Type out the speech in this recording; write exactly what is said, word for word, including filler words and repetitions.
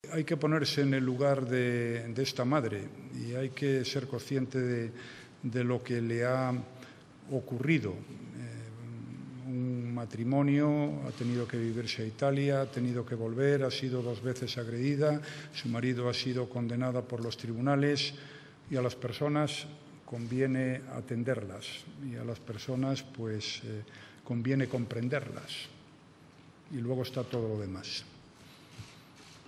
Hay que ponerse en el lugar de, de esta madre y hay que ser consciente de, de lo que le ha ocurrido. Eh, un matrimonio, ha tenido que vivirse a Italia, ha tenido que volver, ha sido dos veces agredida, su marido ha sido condenado por los tribunales y a las personas conviene atenderlas y a las personas pues eh, conviene comprenderlas y luego está todo lo demás.